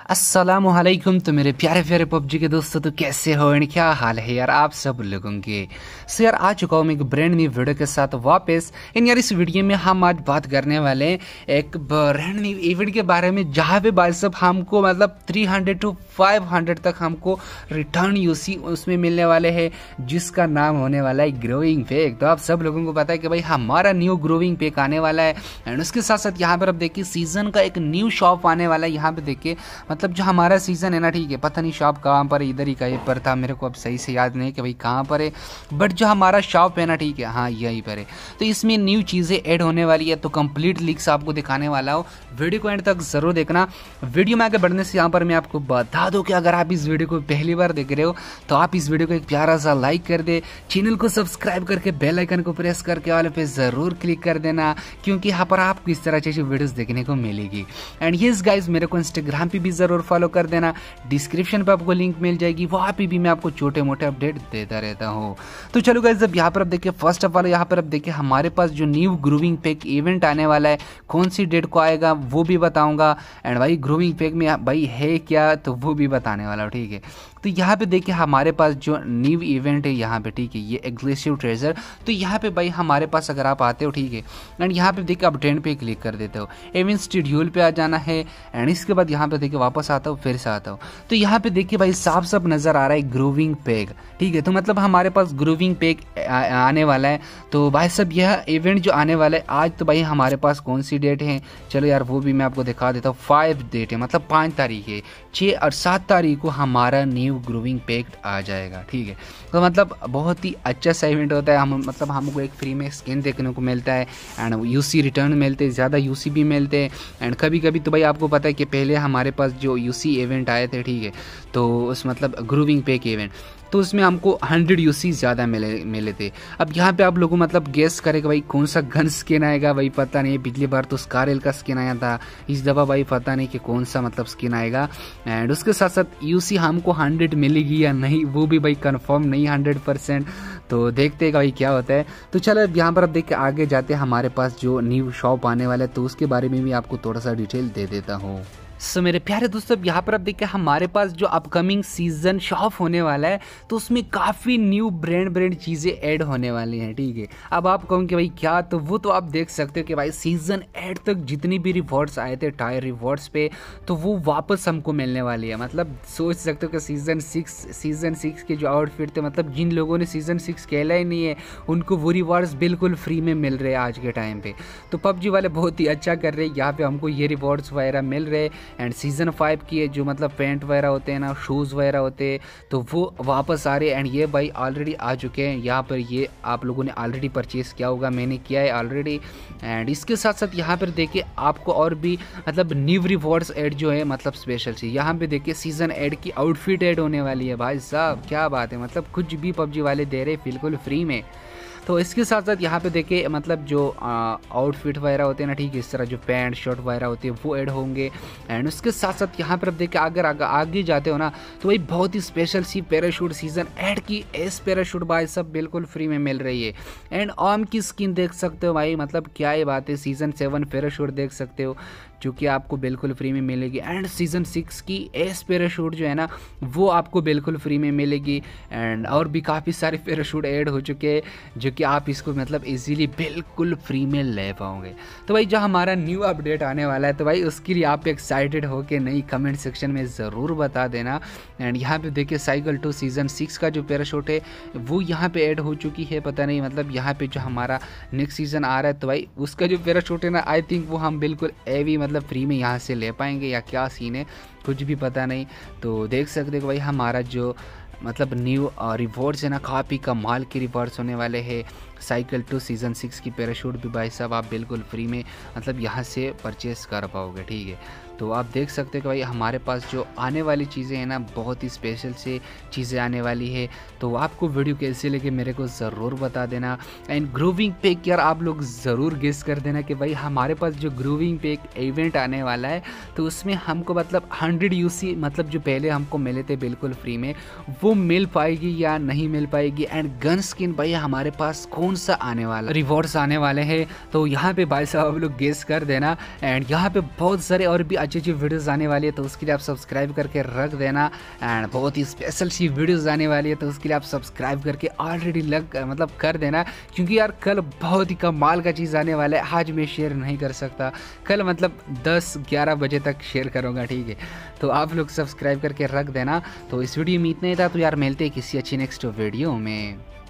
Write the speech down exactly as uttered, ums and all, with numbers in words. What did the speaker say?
अस्सलामुअलैकुम। तो मेरे प्यारे प्यारे पबजी के दोस्तों, तो कैसे हो एंड क्या हाल है यार आप सब लोगों के। सो यार आ चुका हूँ मैं एक ब्रांड न्यू वीडियो के साथ वापस। इन यार इस वीडियो में हम आज बात करने वाले हैं एक ब्रांड न्यू इवेंट के बारे में, जहाँ पे भाई साहब हमको मतलब तीन सौ टू पाँच सौ तक हमको रिटर्न यूसी उसमें मिलने वाले हैं, जिसका नाम होने वाला है ग्रोविंग पैक। तो आप सब लोगों को पता है कि भाई हमारा न्यू ग्रोविंग पैक आने वाला है। एंड उसके साथ साथ यहाँ पर अब देखिए सीजन का एक न्यू शॉप आने वाला है। यहाँ पे देखिए मतलब जो हमारा सीजन है ना, ठीक है, पता नहीं शॉप कहाँ पर है, इधर ही कहीं पर था, मेरे को अब सही से याद नहीं कि भाई कहाँ पर है, बट जो हमारा शॉप है ना, ठीक है, हाँ यहीं पर है। तो इसमें न्यू चीज़ें ऐड होने वाली है, तो कंप्लीट लिंक्स आपको दिखाने वाला हूँ, वीडियो को एंड तक जरूर देखना। वीडियो में आगे बढ़ने से यहाँ पर मैं आपको बता दूँ कि अगर आप इस वीडियो को पहली बार देख रहे हो तो आप इस वीडियो को एक प्यारा सा लाइक कर दे, चैनल को सब्सक्राइब करके बेल आइकन को प्रेस करके वाले पे जरूर क्लिक कर देना, क्योंकि यहाँ पर आपको इस तरह की वीडियोस देखने को मिलेगी। एंड यस गाइज, मेरे को इंस्टाग्राम पे भी जरूर फॉलो कर देना, डिस्क्रिप्शन पे आपको लिंक मिल जाएगी, वहाँ पे भी मैं आपको छोटे मोटे अपडेट देता रहता हूँ। तो चलो गाइज, अब यहाँ पर अब देखिए फर्स्ट ऑफ ऑल यहाँ पर अब देखिए हमारे पास जो न्यू ग्रूविंग पैक इवेंट आने वाला है, कौन सी डेट को आएगा वो भी बताऊंगा। एंड भाई ग्रूविंग पैक में भाई है क्या, तो वो भी बताने वाला हूँ, ठीक है। तो यहाँ पे देखिए हमारे पास जो न्यू इवेंट है यहाँ पे, ठीक है, ये एक्सक्लूसिव ट्रेजर। तो यहाँ पे भाई हमारे पास अगर आप आते हो, ठीक है, एंड यहाँ पे देखिए आप ट्रेंड पे क्लिक कर देते हो, इवेंट शेड्यूल पे आ जाना है। एंड इसके बाद यहाँ पे देखिए वापस आता हूँ, फिर से आता हूँ, तो यहाँ पे देखिए भाई साफ साफ नजर आ रहा है ग्रूविंग पैक, ठीक है। तो मतलब हमारे पास ग्रूविंग पैक आने वाला है। तो भाई सब यह इवेंट जो आने वाला है आज, तो भाई हमारे पास कौन सी डेट है, चलो यार वो भी मैं आपको दिखा देता हूँ। फाइव डेट है, मतलब पाँच तारीख है, छः और सात तारीख को हमारा न्यू ग्रूविंग पैक आ जाएगा, ठीक है। तो मतलब बहुत ही अच्छा सा इवेंट होता है। हम मतलब हमको एक फ्री में स्किन देखने को मिलता है, एंड यूसी रिटर्न मिलते हैं, ज़्यादा यूसी भी मिलते हैं। एंड कभी कभी तो भाई आपको पता है कि पहले हमारे पास जो यूसी इवेंट आए थे, ठीक है, तो उस मतलब ग्रूविंग पैक इवेंट, तो उसमें हमको हंड्रेड यूसी ज़्यादा मिले मिले थे। अब यहाँ पे आप लोगों मतलब गेस करेगा भाई कौन सा गन स्किन आएगा, भाई पता नहीं। पिछली बार तो स्कारल का स्किन आया था, इस दफ़ा भाई पता नहीं कि कौन सा मतलब स्किन आएगा। एंड उसके साथ साथ यूसी हमको हंड्रेड मिलेगी या नहीं, वो भी भाई कंफर्म नहीं हंड्रेड परसेंट। तो देखते हैं भाई क्या होता है। तो चलो अब यहाँ पर अब देख के आगे जाते हैं, हमारे पास जो न्यू शॉप आने वाला है, तो उसके बारे में भी आपको थोड़ा सा डिटेल दे देता हूँ। सो so, मेरे प्यारे दोस्तों, यहाँ पर अब देखिए हमारे पास जो अपकमिंग सीजन शॉप होने वाला है, तो उसमें काफ़ी न्यू ब्रांड ब्रांड चीज़ें ऐड होने वाली हैं, ठीक है। अब आप कहोगे कि भाई क्या, तो वो तो आप देख सकते हो कि भाई सीजन एट तक जितनी भी रिवॉर्ड्स आए थे टायर रिवॉर्ड्स पे, तो वो वापस हमको मिलने वाली है। मतलब सोच सकते हो कि सीजन सिक्स सीजन सिक्स के जो आउटफिट थे, मतलब जिन लोगों ने सीजन सिक्स खेला ही नहीं है, उनको वो रिवॉर्ड्स बिल्कुल फ्री में मिल रहे हैं आज के टाइम पे। तो पबजी वाले बहुत ही अच्छा कर रहे हैं, यहाँ पे हमको ये रिवॉर्ड्स वगैरह मिल रहे हैं। एंड सीज़न फाइव की जो मतलब पेंट वगैरह होते हैं ना, शूज़ वगैरह होते हैं, तो वो वापस आ रहे हैं। एंड ये भाई ऑलरेडी आ चुके हैं यहाँ पर, ये आप लोगों ने ऑलरेडी परचेज़ किया होगा, मैंने किया है ऑलरेडी। एंड इसके साथ साथ यहाँ पर देखिए आपको और भी मतलब न्यू रिवॉर्ड्स ऐड जो है, मतलब स्पेशल सी यहाँ पे देखिए सीज़न एड की आउटफिट ऐड होने वाली है। भाई साहब क्या बात है, मतलब कुछ भी पबजी वाले दे रहे बिल्कुल फ्री में। तो इसके साथ साथ यहाँ पे देखिए मतलब जो आउटफिट वगैरह होते हैं ना, ठीक है, इस तरह जो पैंट शर्ट वगैरह होती है वो ऐड होंगे। एंड उसके साथ साथ यहाँ पर अब देखिए अगर आगे आगे जाते हो ना, तो भाई बहुत ही स्पेशल सी पैराशूट सीजन एड की एस पैराशूट भाई सब बिल्कुल फ्री में मिल रही है। एंड आर्म की स्किन देख सकते हो भाई, मतलब क्या ही बात है। सीजन सेवन पैराशूट देख सकते हो, जो कि आपको बिल्कुल फ्री में मिलेगी। एंड सीजन सिक्स की एस पैराशूट जो है ना, वो आपको बिल्कुल फ्री में मिलेगी। एंड और भी काफ़ी सारे पैराशूट ऐड हो चुके हैं, जो कि आप इसको मतलब इजीली बिल्कुल फ्री में ले पाओगे। तो भाई जो हमारा न्यू अपडेट आने वाला है, तो भाई उसके लिए आप एक्साइटेड हो के नहीं, कमेंट सेक्शन में ज़रूर बता देना। एंड यहाँ पे देखिए साइकिल टू सीजन सिक्स का जो पैराशूट है वो यहाँ पे ऐड हो चुकी है। पता नहीं मतलब यहाँ पे जो हमारा नेक्स्ट सीजन आ रहा है, तो भाई उसका जो पैराशूट है ना, आई थिंक वो हम बिल्कुल एवी मतलब फ्री में यहाँ से ले पाएंगे, या क्या सीन है कुछ भी पता नहीं। तो देख सकते हो भाई हमारा जो मतलब न्यू रिवॉर्ड्स है ना, काफ़ी कमाल के रिवॉर्ड्स होने वाले हैं। साइकिल टू सीज़न सिक्स की पैराशूट भी भाई साहब आप बिल्कुल फ्री में मतलब यहाँ से परचेस कर पाओगे, ठीक है। तो आप देख सकते हो कि भाई हमारे पास जो आने वाली चीज़ें हैं ना, बहुत ही स्पेशल से चीज़ें आने वाली है। तो आपको वीडियो कैसे लगे मेरे को ज़रूर बता देना। एंड ग्रूविंग पैक यार आप लोग ज़रूर गेस कर देना कि भाई हमारे पास जो ग्रूविंग पैक इवेंट आने वाला है, तो उसमें हमको मतलब हंड्रेड यूसी मतलब जो पहले हमको मिले थे बिल्कुल फ्री में, वो मिल पाएगी या नहीं मिल पाएगी। एंड गन स्किन भाई हमारे पास कौन सा आने वाला रिवॉर्ड्स आने वाले हैं। तो यहाँ पे भाई साहब आप लोग गेस कर देना। एंड यहाँ पे बहुत सारे और भी अच्छी अच्छी वीडियोज़ आने वाली है, तो उसके लिए आप सब्सक्राइब करके रख देना। एंड बहुत ही स्पेशल सी वीडियोज़ आने वाली है, तो उसके लिए आप सब्सक्राइब करके ऑलरेडी लग मतलब कर देना, क्योंकि यार कल बहुत ही कमाल का चीज़ आने वाला है। आज मैं शेयर नहीं कर सकता, कल मतलब दस ग्यारह बजे तक शेयर करूँगा, ठीक है। तो आप लोग सब्सक्राइब करके रख देना। तो इस वीडियो में इतना ही था, तो यार मिलते हैं किसी अच्छी नेक्स्ट वीडियो में।